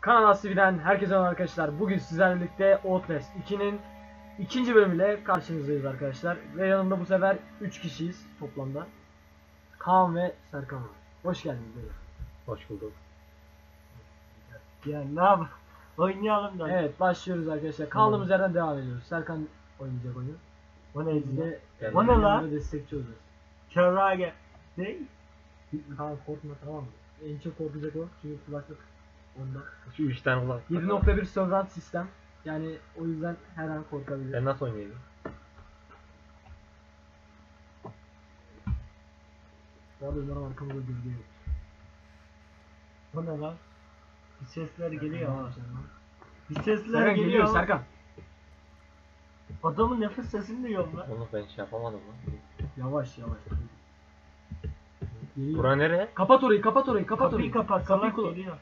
Kanal Asli'den herkese merhaba arkadaşlar. Bugün sizlerle birlikte Outlast 2'nin ikinci bölümüyle karşınızdayız arkadaşlar. Ve yanımda bu sefer 3 kişiyiz toplamda. Kaan ve Serkan var. Hoş geldiniz beyler. Hoş bulduk. Yani ne yapalım? Oynayalım da. Evet, başlıyoruz arkadaşlar. Kaldığımız yerden devam ediyoruz. Serkan oynayacak oyunu. O ne Biz de O ne lan? yanında destekçi olacağız. Kerrage. Ne? Kaan korkma, tamam mı? En çok korkacak o çünkü kulaklık ondan. Şu 3 tane kulak. 7.1 surround sistem. Yani o yüzden her an korkabilir. Sen nasıl oynuyorsun? Bu arada umarım arkamızda gölge yok. O ne lan? Bir sesler geliyor ha. Serkan Bir sesler geliyor geliyor. Serkan. Adamın nefes sesini duyuyorum lan. Onu ben şey yapamadım lan. Yavaş yavaş. Geliyor. Bura nere? Kapat orayı, kapat orayı, kapat Kapıyı orayı. kapat. Kapıyı Salak kula- geliyor.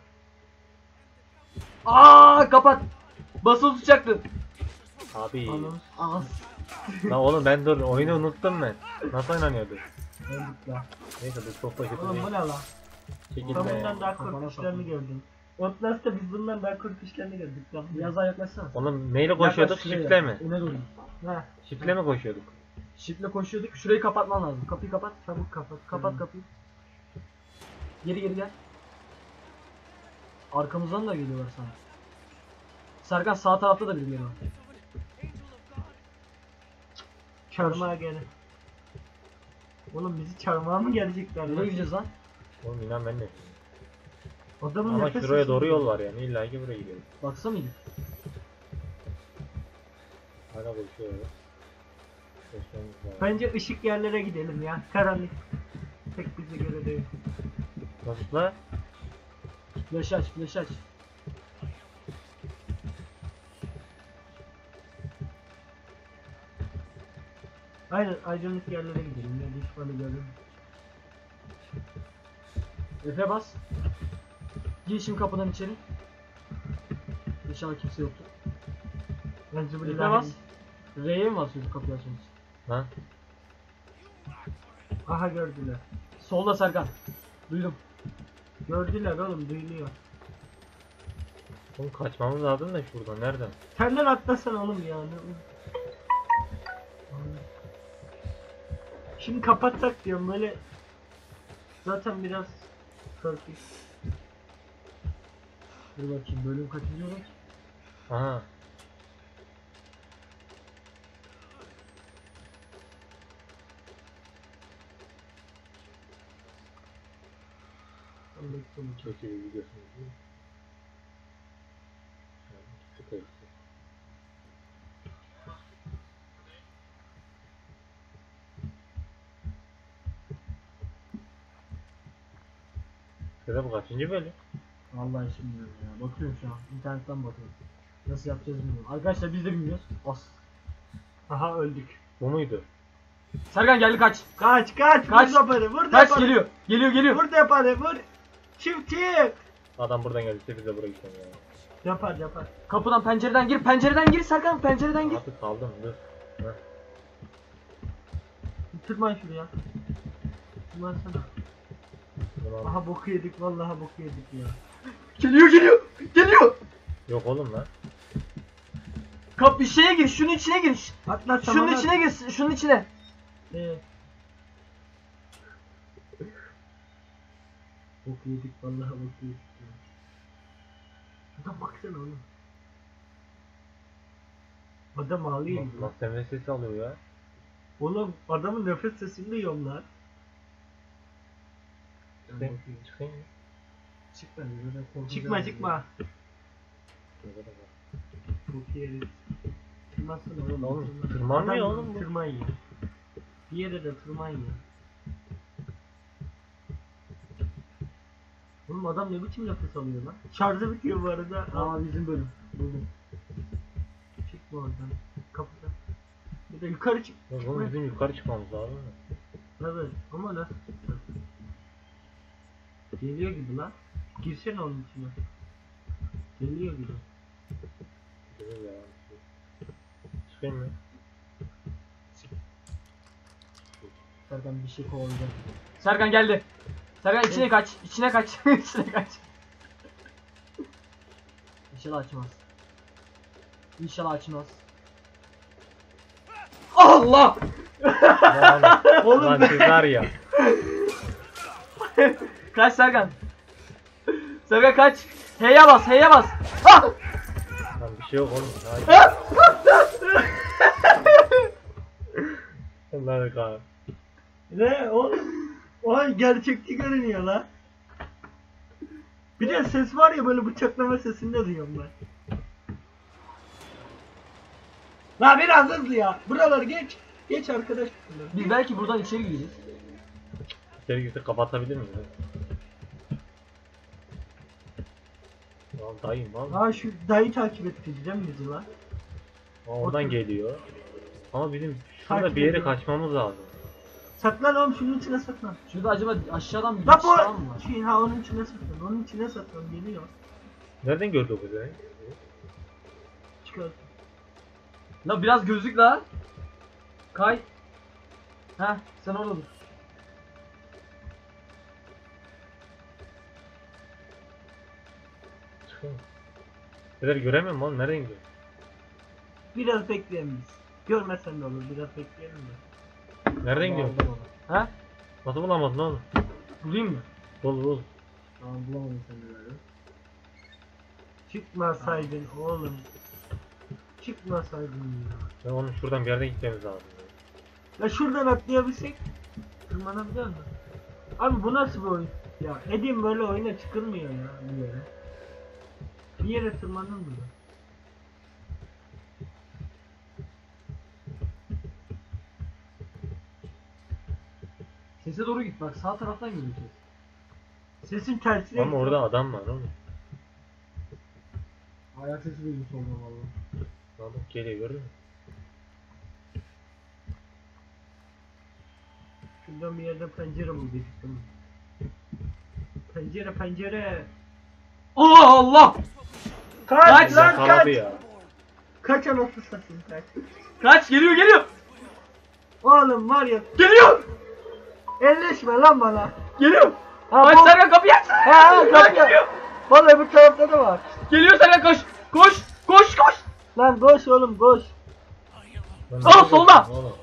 Aa, kapat. Basılı tutacaktın. Abi. Anam. Az. Lan oğlum ben dur oyunu unuttum ben. Nasıl oynanıyordu? Öldük la. Neyse bu çok da kötü Oğlum değil. bu ne lan? Ben Çekilme bundan ya. daha Kafana korkuşlarını sapla. gördüm. Outlast'ta biz bundan daha korkuşlarını gördük lan. Biraz daha yaklaşsana. Oğlum neyle koşuyorduk? Yaklaş şuraya. Şifle mi? Öne doğru. Ha. Şifle mi koşuyorduk? Şifle koşuyorduk. Şurayı kapatman lazım. Kapıyı kapat. Çabuk kapat. Kapat kapıyı. Geri geri gel. Arkamızdan da geliyorlar sana. Serkan sağ tarafta da birileri var. Çarmıha gene. Oğlum bizi çarmıha mı gelecekler? Nereye gideceğiz lan? Oğlum inan ben de. Adamın Ama nefes şuraya sesini doğru yol duyuyorum. var yani illa ki buraya gidiyoruz. Baksa mıydık? Hala koşuyoruz. Koşmamız lazım. Bence ışık yerlere gidelim ya. Karanlık. Pek bize göre değil. Nasıl la? Flash aç, flash aç. Aynen aydınlık yerlere gidelim ya. Düşmanı görelim. Efe bas. Gir şimdi kapıdan içeri. İnşallah kimse yoktur. Bence bu Efe bas. R'ye mi basıyorsun kapıyı açmak için? Lan. Aha gördüler. Solda Serkan. Duydum. Gördüler oğlum duyuluyor. Oğlum kaçmamız lazım da şuradan nereden? Senden atlasana oğlum ya. Şimdi kapatsak diyorum böyle. Zaten biraz korkunç. Dur bakayım bölüm kaçıncı olur? Aha. Çok iyi bir videosunuz değil mi? Süper. Sıra bu kaçıncı bölüm? Vallahi hiç bilmiyorum ya. Bakıyorum şu an. İnternetten bakıyorum. Nasıl yapacağız bilmiyorum. Arkadaşlar biz de bilmiyoruz. As. Aha öldük. Bu muydu? Serkan geldi kaç. Kaç kaç Kaç. vur yaparı vur Kaç yaparı. geliyor. Geliyor geliyor. Vur yaparı vur. Çift çift. Adam buradan geldiyse biz de buraya gidelim ya. Yapar yapar. Kapıdan pencereden gir. Pencereden gir Serkan. Pencereden gir. Abi kaldım dur. Heh. Tırman şuraya. Tırmansana. Tamam. Aha boku yedik vallahi boku yedik ya. Geliyor geliyor. Geliyor. Yok oğlum lan. Bir şeye gir. Şunun içine gir. Atla Şunun samana. içine gir. Şunun içine. Boku yedik vallahi boku yedik ya. Şuradan baksana oğlum. Adam ağlıyor. Nasıl nefes sesi alıyor ya? Oğlum adamın nefes sesini duyuyorum lan. Çıkayım, çıkayım mı? Çıkma. Böyle korkacağım. Çıkma çıkma. Burada da var. Boku yeriz. Tırmansana oğlum. Oğlum, tırman. tırmanmıyor Adam oğlum bu. Tırman ya. Bir yere de tırman ya. Oğlum adam ne biçim nefes alıyor lan? Şarjı bitiyor bu arada. Aa bizim bölüm. Buldum. Çıkma oradan. Kapıdan. Bir de yukarı çık. Oğlum bizim yukarı çıkmamız lazım mı? Evet ama nasıl çıktı? Geliyor gibi lan. Girsene onun içine. Geliyor gibi. Güzel ya. Çıkayım mı? Serkan bir şey kovalayacak. Serkan geldi. Serkan içine kaç. İçine kaç. İçine kaç. İnşallah açmaz. İnşallah açmaz. Allah! Oğlum lan siz var ya. Kaç Serkan? Serkan kaç? H'ye bas, H'ye bas. Ah! Lan bir şey yok oğlum. Hayır. Lan kahve. Ne oğlum? Oğlum gerçekçi görünüyor lan. Bir de ses var ya böyle bıçaklama sesini de duyuyorum ben. La biraz hızlı ya. Buraları geç. Geç arkadaş. Biz belki buradan içeri gireceğiz. İçeri girse kapatabilir miyim? Lan dayım lan. Aa şu dayı takip ettireceğim bizi lan. Oradan geliyor. Ama bizim şurada Takip bir yere ediyor. kaçmamız lazım. Saklan oğlum şunun içine saklan. Şurada acaba aşağıdan bir La geçiş falan mı var? bu şeyin ha onun içine saklan. Onun içine saklan geliyor. Nereden gördü bu bizi? Çıkar. La biraz gözlük la. Kay. Heh sen orada dur. Çıkıyor. Neler göremiyorum oğlum, nereden gidiyor? Biraz bekleyelim biz. Görmesen de olur biraz bekleyelim de. Nereden gidiyor? He? Nasıl bulamadın oğlum? Bulayım mı? Bul. Tamam bulamadım sen de galiba. Çıkmasaydın oğlum. Çıkmasaydın ya. Ya oğlum şuradan bir yerden gitmemiz lazım. Ya şuradan atlayabilsek tırmanabiliyor musun? Abi bu nasıl bir oyun? Ya Edim böyle oyuna çıkılmıyor ya bir yere. Bir yere tırmanılmıyor. Sese doğru git bak sağ taraftan gideceğiz. Sesin tersine Ama orada adam var oğlum. Ayak sesi duydum soldan valla. Lan bak geliyor, gördün mü? Şuradan bir yerde pencere bulduk. Pencere. Allah Allah! Kaç Bizi lan, yakaladı ya. Kaç anasını satayım kaç. Kaç geliyor! Oğlum var ya Geliyor! elleşme lan bana. Geliyor! Ha, Kaç bu- Serkan kapıyı aç! Ha kapı Geliyor! Vallahi bu tarafta da var. Geliyor Serkan koş! Koş! Lan koş oğlum koş. Lan Aa, nereye solda! gidiyorsun oğlum?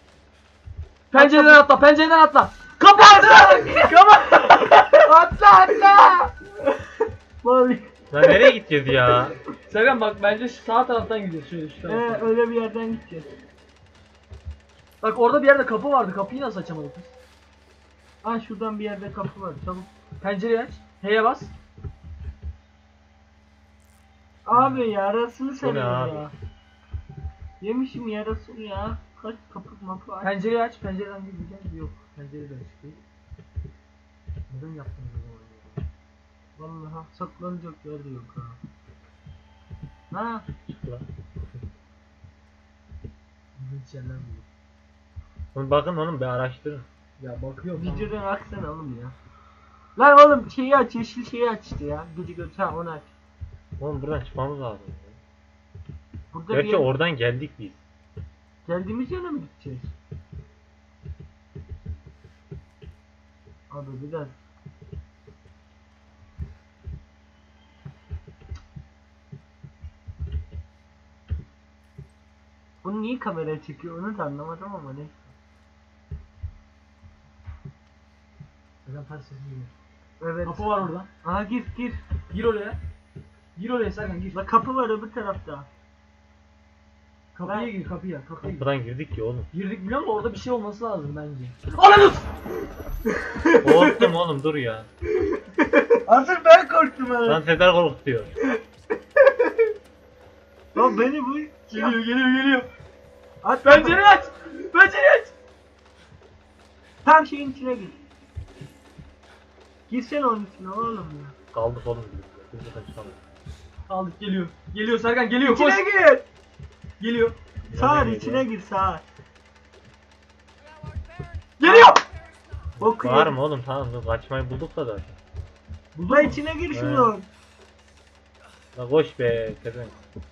Pencereden atla! Kapı aç! Kapı! Atla. Vallahi. Lan nereye gideceğiz ya? Serkan bak bence şu sağ taraftan gidiyoruz şöyle şu taraftan. Öyle bir yerden gideceğiz. Bak orada bir yerde kapı vardı. Kapıyı nasıl açamadık biz? Ha şuradan bir yerde kapı var çabuk. Pencereyi aç. H'ye bas. Abi yarasını seviyor abi? ya. Yemişim yarasını ya. Kaç kapı mapı aç. Pencereyi aç. Pencereden gideceğiz. Yok. Pencereden açık değil. Neden yaptınız o zaman ya? Vallahi saklanacak yer de yok ha. Ha Çık lan. Hiç yerler mi? Oğlum bakın oğlum, bir araştırın. Ya bakıyorum. videodan aksana oğlum ya. Lan oğlum şeyi aç yeşil şeyi aç işte ya. Gıcı götü ha onu aç. Oğlum buradan çıkmamız lazım. Burada bir Gerçi yer... oradan geldik biz. Geldiğimiz yere mi gideceğiz? Abi biraz. Bunu niye kameraya çekiyor onu da anlamadım ama ne. Serkan ters sesi geliyor. Evet. Kapı var orada. Aha gir. Gir oraya. Gir oraya Serkan gir. La kapı var öbür tarafta. Kapıya Ben- gir kapıya. Kapıya gir. Buradan girdik ki oğlum. Girdik biliyor musun? Orada bir şey olması lazım bence. Ananı! Korktum oğlum, dur ya. Asıl ben korktum ha. Lan Sezar korkutuyor. Lan beni bu... Geliyor. Aç Pencereyi aç. Pencereyi aç. Tam şeyin içine gir. Girsene onun içine oğlum ya. Kaldık oğlum biz buradan çıkamayız. Aldık geliyor. Geliyor Serkan geliyor koş. İçine gir. Geliyor. Sağ Nereden içine geliyor? gir sağ. Geliyor. Okuyor. Var mı oğlum, tamam dur, kaçmayı bulduk da zaten. La içine gir şunu. La koş be Sezen.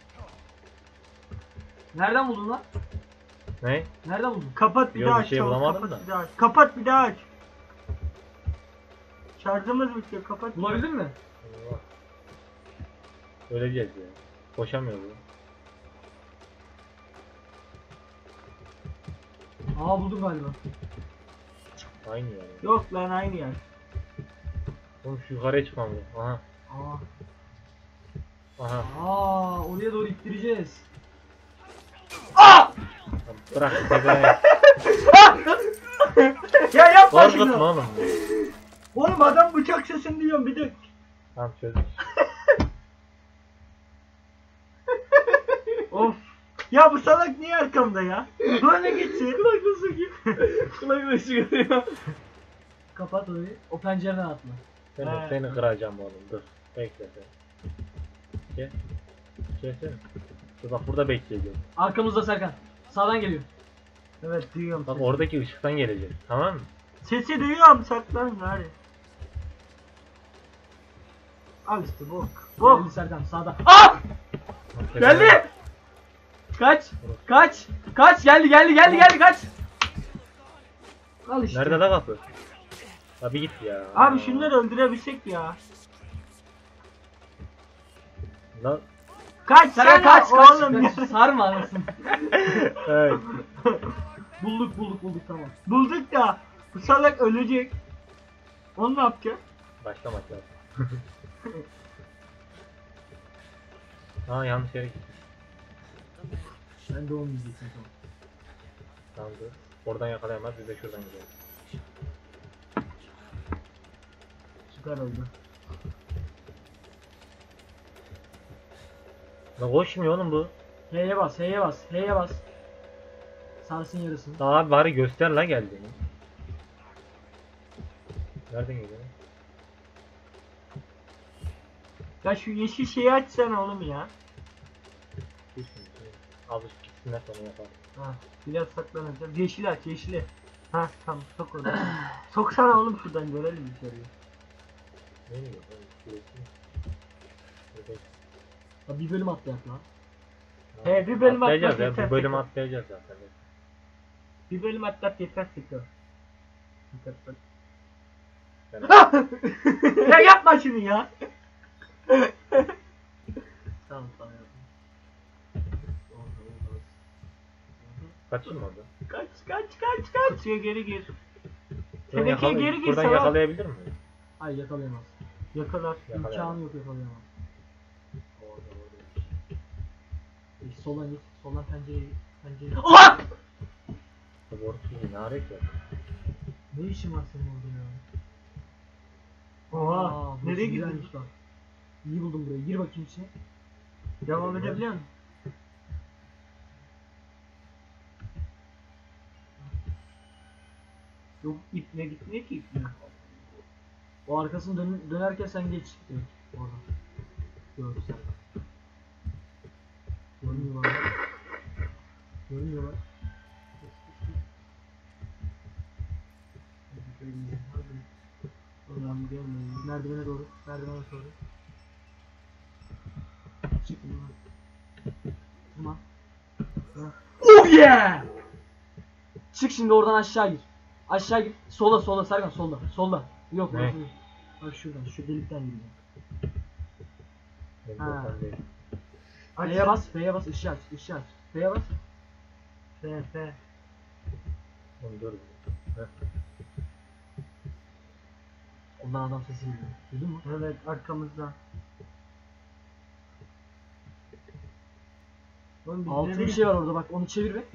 Nereden buldun lan? Ne? Nereden buldun? Kapat bir Yok, daha bir aç. şey çabuk, bulamadım kapat da. bir daha aç. Kapat bir daha aç. Şarjımız bitiyor kapat. Bulabildin mi? Allah. Öleceğiz ya. Koşamıyoruz ya. Aa buldum galiba. Aynı yani. Yok lan aynı yer. Oğlum şu yukarıya çıkmam lazım. Aha. Aa. Aha. Aa oraya doğru ittireceğiz. Lan bırak tepene. Ya yapma Korkutma şunu. oğlum. Oğlum adam bıçak sesini duyuyorum bir de. Tamam çözdük. Of. Ya bu salak niye arkamda ya? Böyle gitsin. Kulaklığı sokayım. Kulaklığı çıkarıyor. Kapat orayı. O pencereden atma. Seni kıracağım oğlum dur. Bekle sen. Gel. Gelsene. Dur bak burada bekleyeceğiz. Arkamızda Serkan. Sağdan geliyor. Evet duyuyorum Bak sesi. oradaki ışıktan gelecek. Tamam mı? Sesi duyuyorum saklan hadi. Al işte bok. Bok. Geldi Serkan sağda. Aa! Geldi! Kaç! Kaç! Kaç! Geldi kaç! Al işte. Nerede la kapı? Abi git ya. Abi şunları öldürebilsek ya. Lan. Kaç Serkan sen kaç! oğlum ya. Kaç! Sarma anasını. Evet. Bulduk tamam. Bulduk da bu salak ölecek. Onu ne yapacak? Başlamak lazım. Aa yanlış yere gittim. Ben de onu diyeceksin tamam. Tamam dur. Oradan yakalayamaz biz de şuradan gidelim. Süper oldu. La koşmuyor oğlum bu. H'ye bas. Sarsın yarısını. Daha abi bari göster la geldiğini. Nereden geliyor? Ya şu yeşil şeyi açsana oğlum ya. Alış gitsinler sonra yapar. Ha, biraz saklanacağız. Yeşili aç yeşili. Ha tamam sok orada. Soksana oğlum şuradan görelim içeriye. Ne bileyim oğlum şurası. Şurada. Ya bir bölüm atlayak lan. He, bir bölüm atlayacağız atlat ya. yeter, Bu bölüm yeter. atlayacağız zaten. Bir bölüm atlat yeter tekrar. Ben Ya yapma şunu ya. Tamam. kaçayım orada. Kaç. Suya geri gir. Buradan Tenekeye geri gir buradan sana. yakalayabilir miyim? Hayır yakalayamaz. Yakalar. İmkanı yok yakalayamaz. Soldan git. Soldan pencereyi. Aa! Borçlu ne hareket? Ne işin var senin orada ya? Oha. burası Nereye girdin? güzelmiş bak. İyi buldum burayı. Gir bakayım içine. Devam edebiliyor musun? Yok ipne gitmiyor ki ipne. O arkasını dönerken sen geç. Evet, oradan. Gördü sen. Görmüyorlar. Oradan gelmeyin. Merdivene doğru. Çık bundan. Tamam. Oh yeah! Çık şimdi oradan aşağı gir. Aşağı gir. Sola Serkan solda. Yok Ne? orası değil. Bak şuradan şu delikten gireceğim. Benim Ha. korkan değil. F'ye bas ışığı aç. F'ye bas. F. Onu dur. Heh. Ondan adam sesi geliyor. Duydun mu? Evet arkamızda. Oğlum biz Altın bir nereye- şey var orada bak onu çevir be.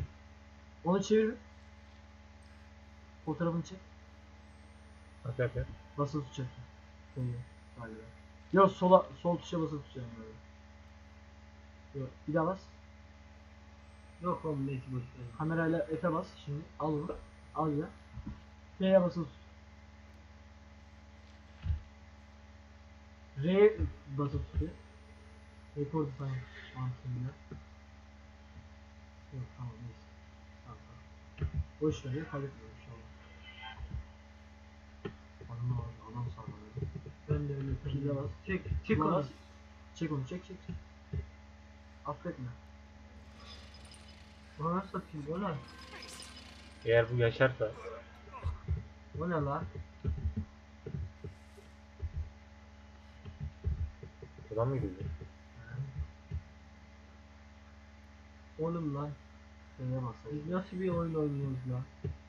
Fotoğrafını çek. Nasıl yapıyor? Basılı tutacaksın. Böyle galiba. Yok sol tuşa basılı tutacaksın böyle. Yok bir daha bas. Yok oğlum neyse boş ver. Kamerayla F'e bas şimdi. Al onu. Al ya. F'ye basılı tut. R'ye basılı tutuyor. Record sana. Mantığında. Yok tamam neyse. Tamam. Boş ver ya kaybetmiyorum şu an. Adam sağlam. Ben de öyle Pille bas. Çek Buna onu. bas. Çek onu çek. Affetme. Bana nasıl atayım bu ne? Eğer bu yaşarsa Bu ne lan? buradan mı gidiyor? Oğlum lan. Şeye basayım. Biz nasıl bir oyun oynuyoruz lan?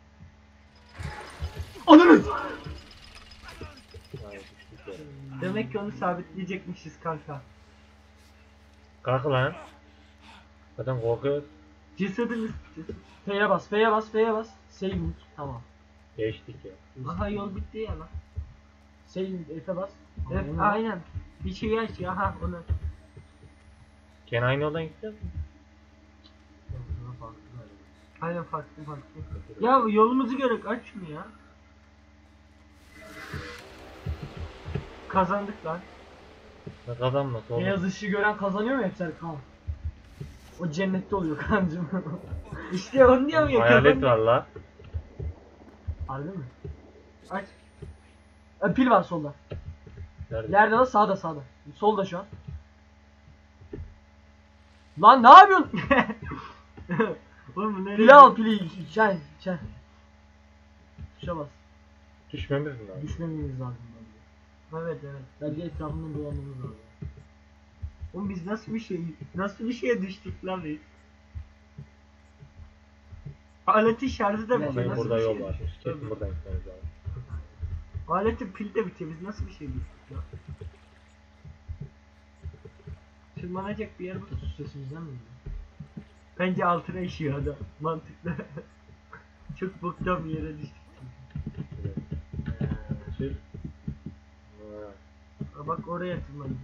Ananı! Hayır, düştük ya. Demek ki onu sabitleyecekmişiz kanka. Kalk lan. Zaten korkuyoruz. Cesedimiz. F'ye bas, F'ye bas, F'ye bas. Saving. Tamam. Geçtik ya. Aha yol bitti ya lan. Saving F'e bas. Evet Onu- aynen. Bir şey aç ya ha onu. Gene aynı yoldan gideceğiz mi? Aynen farklı. Ya yolumuzu görek aç mı ya? Kazandık lan. Ne kazanması oğlum? Beyaz ışığı gören kazanıyor mu hep Serkan? O cennette oluyor kancım. İşte onu diyorum ya Hayalet kazandık. var la. Harbi mi? Aç. Pil var solda. Nerede? Nerede lan? Sağda sağda. Solda şu an. Lan ne yapıyorsun? Oğlum bu nereye? Pili al pili. Çay. Tuşa bas. Düşmemiz mi lazım? Düşmememiz lazım bence. Evet. Bence etrafından dolanmamız lazım. Oğlum biz nasıl bir şeye düştük lan biz? Aletin şarjı da Ya, bitiyor. Benim Nasıl burada bir yol şey var. düştük? Kesin Tabii. buradan gitmemiz lazım. Aletin pil de bitiyor. Biz nasıl bir şey düştük ya? Tırmanacak bir yer bu. Sus sesimizden mi? Bence altına işiyor adam. Mantıklı. Çok boktan bir yere düştük. Sür. Aa, bak oraya tırmanacağız.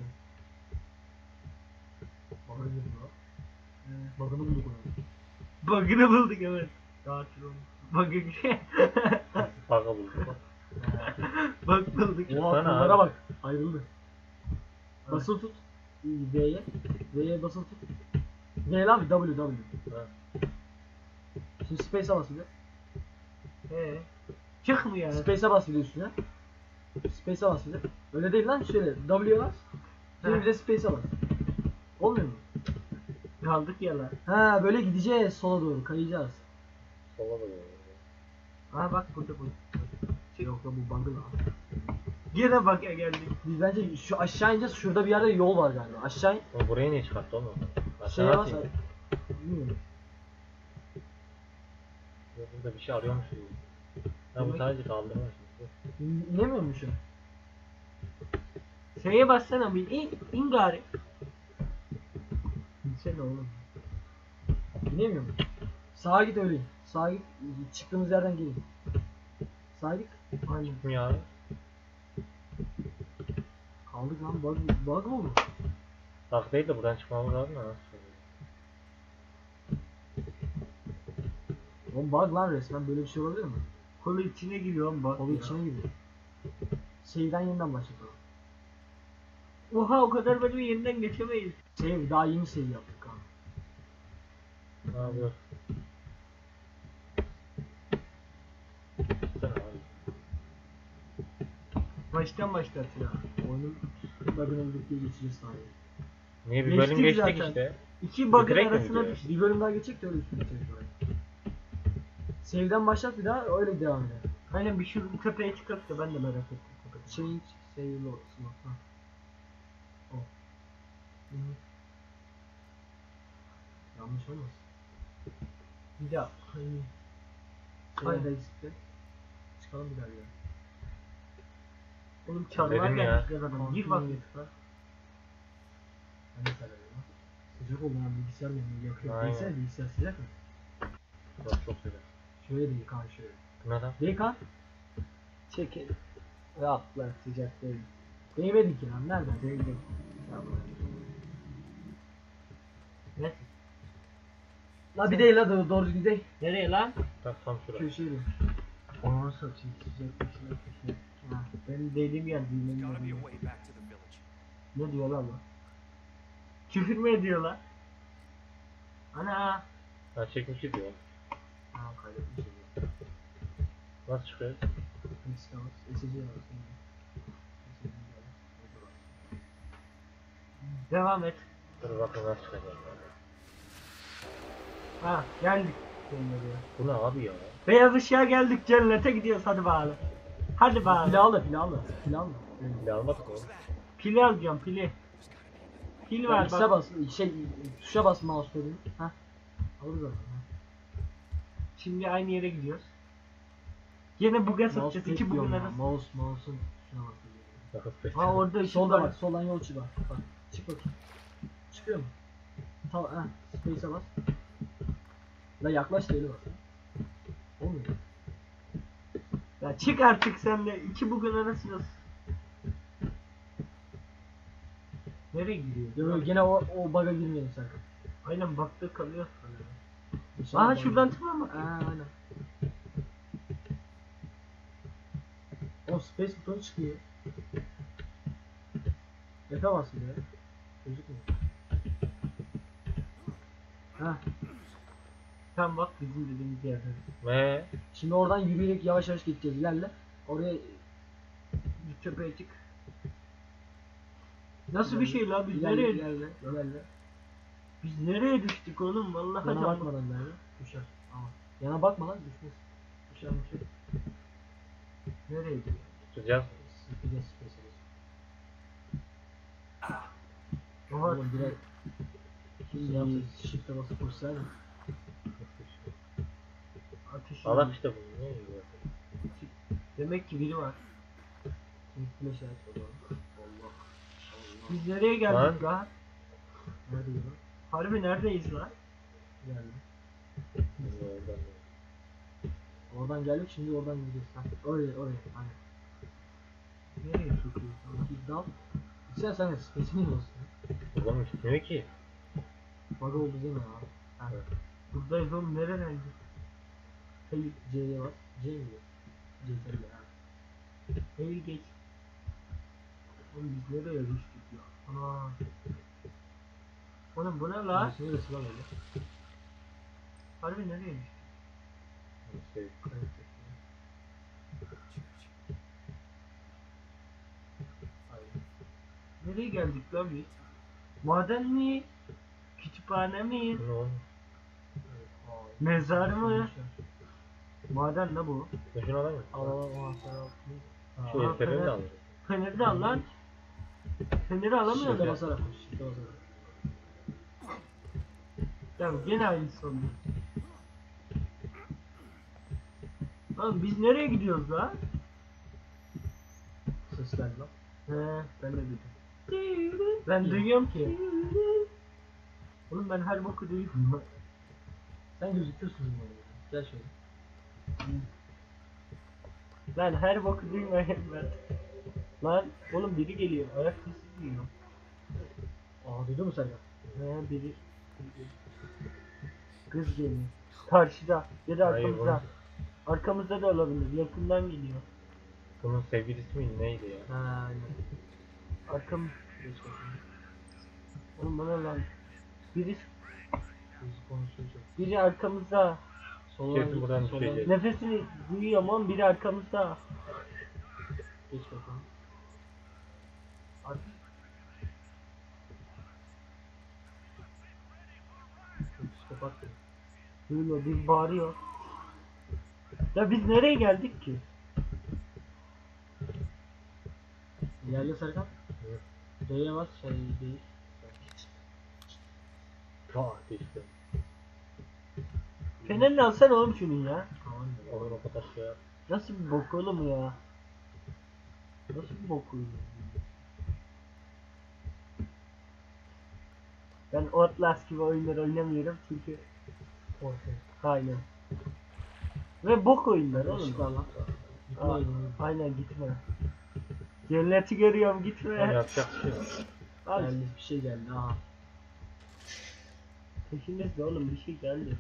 Bug'ını bulduk. Bug'ını bulduk onu. Bug'ını bulduk evet. Dağıtır onu. Bug'ı Baka buldum. Bug bulduk. Oha Sana kollara abi. bak. Ayrıldı. Basılı tut. V'ye. V'ye basılı tut. V lan W. Ha. Şimdi space'e bas bir de. Çıkmıyor yani. Space'e bas bir de üstüne. Space'e bas bir de. Öyle değil lan şöyle. W'ye bas. Şimdi Ha. bir de space'e bas. Olmuyor mu? Kaldık ya lan. Ha böyle gideceğiz sola doğru kayacağız. Sola da böyle. Aa bak burada. Yok da bu bug'ı lan. Gene bug'a geldik. Biz bence şu aşağı ineceğiz. Şurada bir yerde yol var galiba. Aşağı in. Oğlum buraya niye çıkarttı oğlum? Şeye Aşağı bas. atayım. Bilmiyorum. Burada bir şey arıyormuş gibi. Ha bu Demek- sadece kaldırma şimdi. İnemiyor mu şu an? Şeye bassana bir in gari. İnsene oğlum. İnemiyor mu? Sağa git öyle in. Sağa git. Çıktığımız yerden gelin. Sağa git. Aynen. Kim ya? Kaldık lan. Bug mı oldu? Bak değil de buradan çıkmamız lazım da nasıl? Oğlum bug lan resmen. Böyle bir şey olabilir mi? Kolu içine giriyorum bak. Kolu ya. içine giriyor. Şeyden yeniden başlatalım. Oha o kadar bölümü yeniden geçemeyiz. Daha yeni şey yaptık kanka. Ne yapıyor? Sen abi. Baştan başlat ya. Oyunun bug'ını birlikte geçeceğiz sahneye. Niye bir Geçtik bölüm geçtik zaten. işte. İki bug'ın Direkt mi arasına gidiyor? düştük. Bir bölüm daha geçecek de öyle üstüne çekeceğiz orayı. Save'den başlat bir daha öyle devam edelim. Aynen bir şu tepeye çıkarsa ben de merak ettim. Change save olsun. Ha. O. Yanlış olmasın. Bir daha. Hayır register. Çıkalım bir daha ya. Oğlum çarlar Dedim ya. gelmiş ya adam. Gir bak. Sıcak oldu lan bilgisayar beni yakıyor. Aynen. Bilgisayar sıcak mı? Çok güzel. Şöyle değil kan şöyle. Bu ne lan? Değil kan. Çekelim. Rahat lan sıcak değil. Değmedik ya nereden? Değdik. Ne? La bir değil la doğru düzgün değil. Nereye lan? Bak tam şurada. Köşeye değil. Onu satayım sıcak bir şey. Ha. Benim dediğim yer değil. Gotta be a way back to the village. Ne diyorlar lan? Küfür mü ediyorlar? Ana. Ha çekmişiz ya. Ha kaydetmişim. Nasıl çıkıyor? Hangisi kalmış? SC var. Devam et. Dur bakın nasıl çıkacak. Ha geldik. Bu ne abi ya? Beyaz ışığa geldik cennete gidiyoruz hadi bakalım. Hadi bakalım. Pil al da pil al da. Pil al da. Bir almadık oğlum. Pili alacağım pili. Pil var X'e bak. bas, tuşa bas mousepad'in. Ha. Alırız zaten. Şimdi aynı yere gidiyoruz. Yine buga Mouse satacağız. tek 2 bugün diyorum ya. arası. Mouse'un şuna bak. Sakız peşin. Ha orada ışık Solda var. bak, soldan yol çık bak. Bak, çık bakayım. Çıkıyor mu? Tamam, space'e bas. La yaklaş deli bas. Olmuyor. Ya çık artık sen de. 2 bugün arasınız. Nereye gidiyor? Yo, gene o bug'a girmeyelim sen. Aynen bakta kalıyor. İnşallah Aa bug şuradan girmez. tıkla bak. Aynen. O space butonu çıkıyor. F'e basın ya. Gözükmüyor. Heh. Tam bak bizim dediğimiz yerde. Ve Şimdi oradan yürüyerek yavaş yavaş gideceğiz. İlerle. Oraya Bir tepeye çık. Nasıl bir şey la biz ilerle, nereye ilerle. biz nereye düştük oğlum vallahi Yana can- bakmadan ilerle. Düşer. Ama. Yana bakma lan düşmez. Düşer düşer. nereye gidiyor? tutacağız. Bir de space'e bas. Oha Oğlum direkt şimdi yapacağız. Shift'e basıp koşsana. ateş Salak işte bu. Ne yiyor? demek ki biri var. Şimdi flash aç o zaman. Allah. Biz nereye geldik la? Nerede bu? Harbi neredeyiz la? Geldi. Oradan. Oradan geldik şimdi oradan gideceğiz. Ha, oraya. Hani. Nereye sokuyorsun? Bir dal. İçen sen de space'in olsun. Buradan gitmiyor ki. Bug oldu değil mi abi? Ha. Evet. Buradayız oğlum nereden geldik? Hey C'ye bas. C mi diyor? C tabii ya. Eğil geç. Oğlum biz nereye düştük ya? Ana. Oğlum bu ne la? Burası neresi lan öyle? Harbi nereye düştük? Şey, Nereye geldik lan biz? Maden mi? Kütüphane mi? ne oldu? Mezar mı? Maden ne bu? Şunu alayım mı? Al o anahtarı al. Şu Aa, elferi fener. de alırız. Feneri de al lan. Feneri alamıyor Shift'e musun? basarak koş. Shift'e basarak. Ya gene aynısı oldu. Oğlum biz nereye gidiyoruz la? Ses geldi lan. He ben de duydum. Ben duyuyorum ki. Oğlum ben her boku duyuyorum. Sen gözüküyorsun bunları. Gel şöyle. Lan her boku duymayayım ben. Lan oğlum biri geliyor. Ayak sesi duyuyorum. Aa duydun mu sen ya? He biri. Kız geliyor. Karşıda ya da Hayır, arkamızda. Arkamızda da olabilir. Yakından geliyor. Bunun sevgilisi mi neydi ya? Ha aynen. Arkam. Geç bakayım. Oğlum bana lan. Biri Biz konuşuyoruz. biri arkamızda. Kesin buradan düşeceğiz. Nefesini duyuyorum oğlum biri arkamızda. Geç bakalım. Artık Çok psikopat bir. duyuyor biz bağırıyor. Ya biz nereye geldik ki? İlerle Serkan. Evet. D'ye bas şey değil. Aa işte. Fenerini alsana oğlum şunu ya. Tamam. Olur o kadar şey yap. Nasıl bir bok oğlum ya? Nasıl bir bok oyunu? Ben Outlast gibi oyunlar oynamıyorum çünkü Korkuyor. aynen. Ve bok oyunlar oğlum. Işık var lan. Aa, Gitmeyelim. aynen gitme. Cenneti görüyorum Ama gitme. yapacak bir şey yok. Al Geldi bir şey geldi. Aha. peşinizde oğlum bir şey geldi.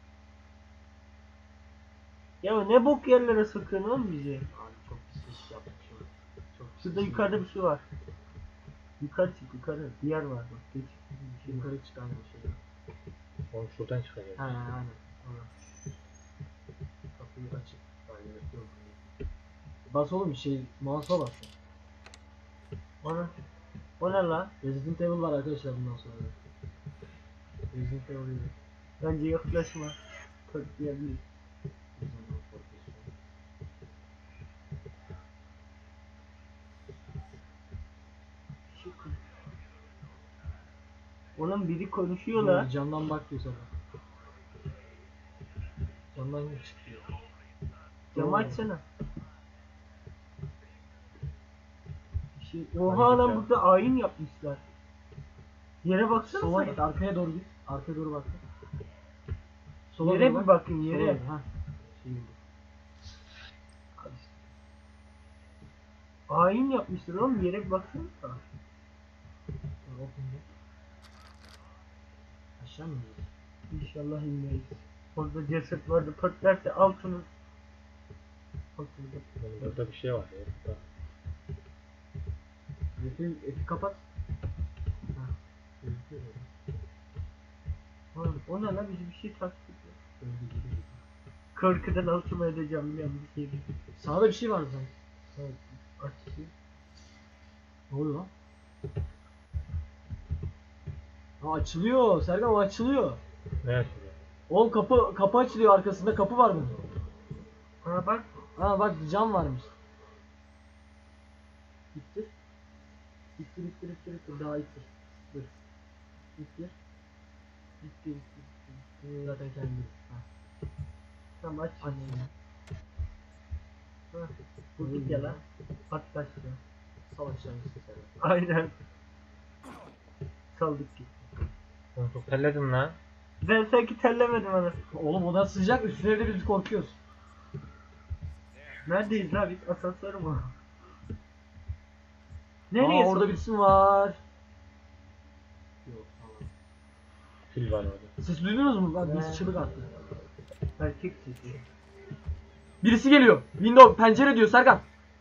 Ya ne bok yerlere sokuyorsun oğlum bizi? Abi çok pis iş yaptık şu an. Çok pis Şurada iş yukarıda yaptık. bir şey var. Yukarı çık yukarı. Bir yer var bak geç. Bir şey yukarı çıkan bir şey. Onu şuradan çıkacağız. Ha aynen. Oradan. Kapıyı açık. Aynen bekliyorum. Bas oğlum şey mouse'a bas. O ne lan? Resident Evil var arkadaşlar bundan sonra. Resident Evil değil. Bence yaklaşma. Korkmayabilir. Oğlum biri konuşuyor lan. Camdan bak diyor sana. Camdan gibi çıkıyor. Camı açsana. Bir Oha Hadi lan ya. burada ayin yapmışlar. Yere baksana Sola sen. git, arkaya doğru git. Arkaya doğru bak. Sola Yere doğru bir bak. bakın Sola yere. doğru, ha. Şimdi. Al işte. Ayin yapmışlar oğlum, yere bir baksana. Sonra okunca. Aşağı mı gidiyoruz? İnşallah inmeyiz. Orada ceset vardı, patlarsa altını. Altını da. Burada bir şey var ya. Burada. Eti kapat. Ha. Gözüküyor böyle. Oğlum, o ne lan, bizi bir şey taktik ya. Böyle gidiyor. Korkudan altıma edeceğim biliyorum bir şey değil. Sağda bir şey var zaten. Evet, açayım. Ne oluyor lan? Ha, açılıyor. Serkan, o açılıyor. Ne açılıyor? Oğlum kapı açılıyor, arkasında kapı var bunun. Ha bak. Ha bak, cam varmış. İttir. İttir. Daha ittir. Dur. İttir. İttir. Zaten kendi. Ha. Tamam aç. Aç. Ha. Bu git ya lan. At başla. Sal aşağı gitsin sen. Aynen. Saldık git. Oğlum çok terledim lan. Ben sanki terlemedim ana. Oğlum oda sıcak, üstüne de biz korkuyoruz. Neredeyiz la biz? Asansör mü? Nereye Aa, orada birisi var. Yok, tamam. Fil var orada. Ses duydunuz mu? Bak Ne? birisi çığlık attı. Erkek sesi. Birisi geliyor. Window, pencere diyor Serkan.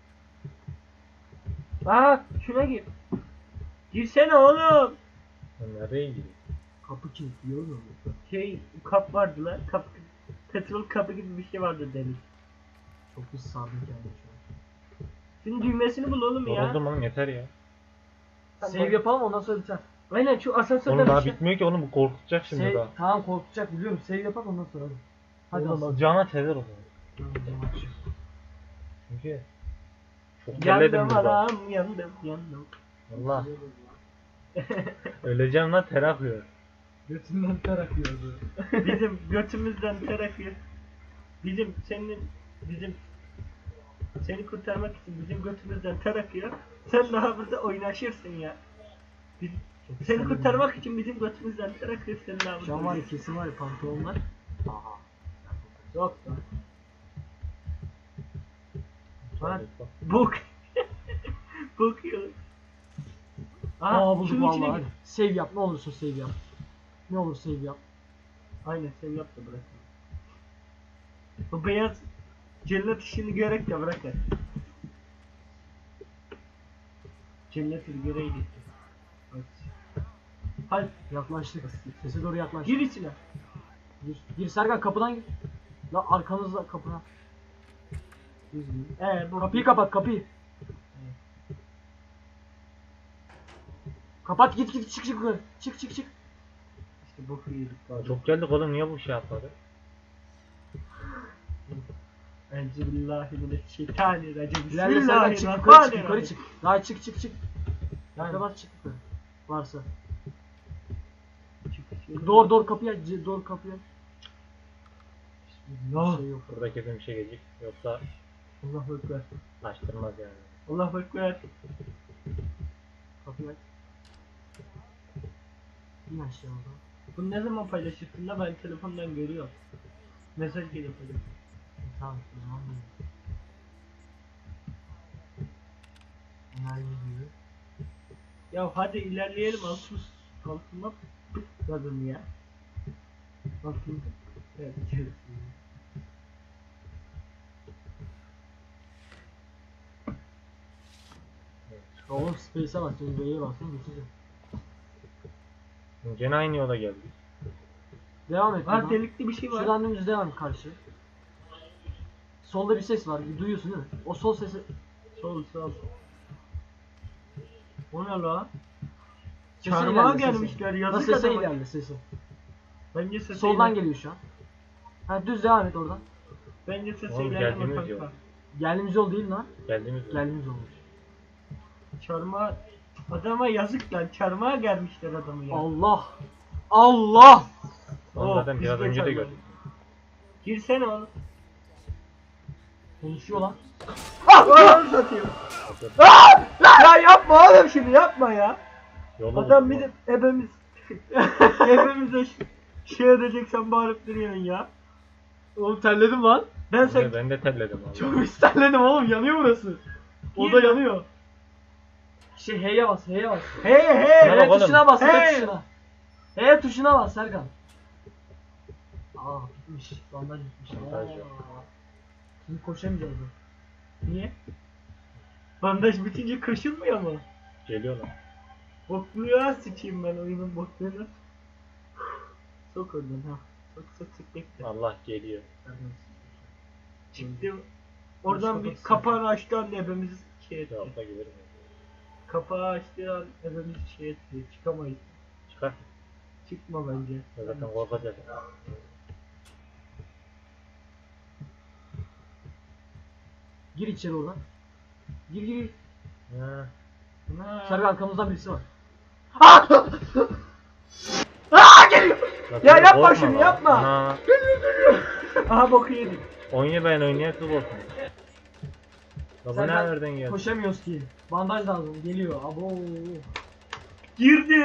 Aa şuna gir. Girsene oğlum. Lan nereye gidiyor? Kapı kilitliyor mu? Şey kap vardı lan. Kap, petrol kapı gibi bir şey vardı delik. Çok pis sardım kendimi şu an. Şunun düğmesini bul oğlum ya. Yoruldum oğlum yeter ya. Tamam. Save yapalım, ondan sonra biter. Aynen şu asansörde Oğlum daha bir şey. bitmiyor ki oğlum, bu korkutacak şimdi Save, daha. tamam korkutacak biliyorum. Save yapalım, ondan sonra hadi. Hadi Oğlum aslan. cana tezer o zaman. Tamam, tamam, aç. Çünkü çok terledim Yandım burada. anam yandım. Allah. Öleceğim lan, ter akıyor. Götünden ter akıyordu. Bizim götümüzden ter akıyor. Seni kurtarmak için bizim götümüzden ter akıyor. Sen daha burada oynaşırsın ya. Seni kurtarmak için bizim götümüzden ter akıyor, sen daha burada Şu an var ya, oynaşırsın. kesin var ya, pantolonlar. Aha. Yok lan. Bak. Bok. Bok yiyor. Aa, bulduk şunun içine vallahi. gir. Hadi. Save yap, ne olursa save yap. Ne olur save yap. Aynen sen yap da bırak. O beyaz cennet işini görerek de bırak. Cenneti göreydi. Hadi Yaklaştık. Sese doğru yaklaştık. gir içine. Gir Serkan, kapıdan gir. La arkanızda kapına. Bu Kapıyı kapat, kapıyı. Kapat, git çık yukarı. Çık. İşte boku yedik. Ya çok geldik oğlum, niye bu şey yapmadı? Euzubillahimineşşeytanirracim. İlerle Serkan, çık yukarı çık, Bismillahirrahmanirrahim. yukarı çık. Daha çık. Yani. Kapat, çık yukarı. Varsa. Çık. Doğru kapıyı aç, doğru kapıyı aç. Bismillah. Bir şey yok. Burada kesin bir şey gelecek. Yoksa Allahu Ekber. açtırmaz yani. Allahu Ekber. Kapıyı aç. İn aşağı oradan. Bunu ne zaman paylaşırsın da ben telefondan görüyorum. Mesaj geliyor. Tamam. Enerji gibi. Ya hadi ilerleyelim, altıma yazın ya. Altın. Evet. Oğlum space'e bak, şimdi B'ye basın geçeceğim. Gene aynı yola geldik. Devam et. Ha buradan. delikli bir şey var. Şuradan dümdüz devam karşı. Solda bir ses var. Duyuyorsun değil mi? O sol sesi. Sol. O ne la? Sese Çarmıha ilerle, sese. gelmişler, Nasıl yazık sese adama. ilerle sesi. Bence sese Soldan ilerle. geliyor şu an. Ha, düz devam et oradan. Bence sese Oğlum, ilerleme geldiğimiz kanka. yol. Geldiğimiz yol değil lan. Geldiğimiz yol. Geldiğimiz olmuş. Çarmıha. Adama yazık lan, çarmıha gelmişler adamı ya. Allah! Allah! Onu Oh, zaten biz biraz de önce de çarmıha. gördük. Girsene oğlum. Konuşuyor lan. Ah! Satayım. Ya yapma oğlum şimdi yapma ya. Yolu Adam buldum bizim ebemiz. Ebemize şey edeceksen bağırıp duruyorsun ya. Oğlum terledim lan. Ben oğlum. sen Ben de terledim abi. Çok pis terledim oğlum, yanıyor burası. O da Niye? yanıyor. H'ye bas, H'ye bas. hey hey. Bana bak H oğlum. tuşuna bas, H Hey. tuşuna. H tuşuna bas Serkan. Aa bitmiş, bandaj bitmiş. Bandaj yok. Şimdi koşamayacağız mı? Niye? Bandaj bitince kırışılmıyor mu? Geliyor lan. Bokluya sıçayım ben oyunun bokluğunu. Sok oradan ha. Sok bekle. Allah geliyor. Çıktı. Oradan bir Kapat, kapağını açtı an ebemizi şey etti. Cevapta gelir mi? Kapağı açtı an ebemizi şey etti. Çıkamayız. Çıkar. Çıkma bence. Ya zaten korkacak. Gir içeri oradan. Gir gir. Ha. Serkan arkamızdan birisi var. Ya yapma korkma şunu, lan. yapma. Ana. Aha boku yedik. Oyna kız olsun. Ya bu Serkan, nereden geldi? koşamıyoruz ki. Bandaj lazım, geliyor. Abo. Girdi.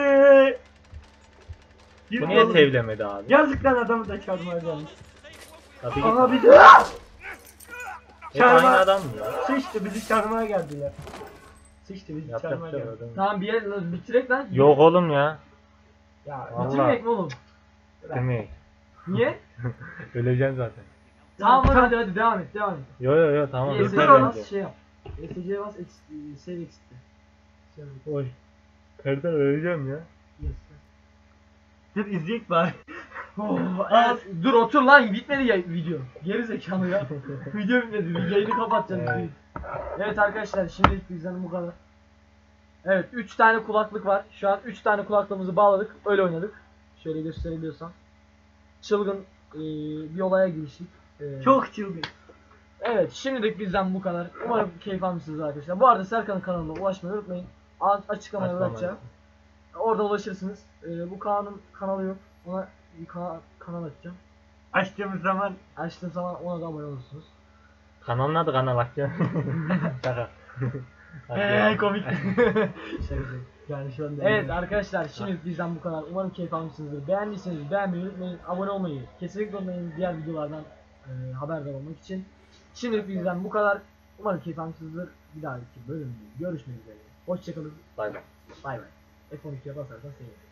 Bu Girdi niye oğlum. sevlemedi abi? Yazık lan adamı da çarmıha gelmiş. Tabii ki. Aha bir de Hep aynı çarmıha adam mı ya? sıçtı bizi çarmıha geldiler. Sıçtı bizi Yapacak çarmıha bir şey geldi. yok. Tamam bir yer bitirek lan. Yok oğlum ya. Ya Vallahi. Bitirmek mi oğlum? Demek. Niye? Öleceksin zaten. Tamam Tamam. hadi devam et devam et. Yo tamam. ESC'ye Yeter bas bence. şey yap. ESC'ye bas save eksitti. Oy. Serdar öleceğim ya. dur izleyek bari. Oh, evet. Dur otur lan, bitmedi ya video. Geri zekalı ya. Video bitmedi. Yayını kapatacağız. Evet. videoyu. Evet arkadaşlar, şimdilik bizden bu kadar. Evet 3 tane kulaklık var. Şu an 3 tane kulaklığımızı bağladık. Öyle oynadık. Şöyle gösterebiliyorsam. Çılgın bir olaya giriştik. Çok çılgın. Evet şimdilik bizden bu kadar. Umarım keyif almışsınız arkadaşlar. Bu arada Serkan'ın kanalına ulaşmayı unutmayın. Açıklamaya bırakacağım. Orada ulaşırsınız. Bu Kaan'ın kanalı yok. Ona bir kanal açacağım. Açtığımız zaman Açtığım zaman ona da abone olursunuz. Kanalın adı kanal Akça. Şaka. Komik. Yani şu anda. Evet arkadaşlar şimdilik bizden bu kadar. Umarım keyif almışsınızdır. Beğendiyseniz beğenmeyi unutmayın. Abone olmayı kesinlikle unutmayın. Diğer videolardan haberdar olmak için. Şimdilik bizden bu kadar. Umarım keyif almışsınızdır. Bir dahaki bölümde görüşmek üzere. Hoşçakalın. Bay bay. Bay bay. F12'ye basarsan sevinirim.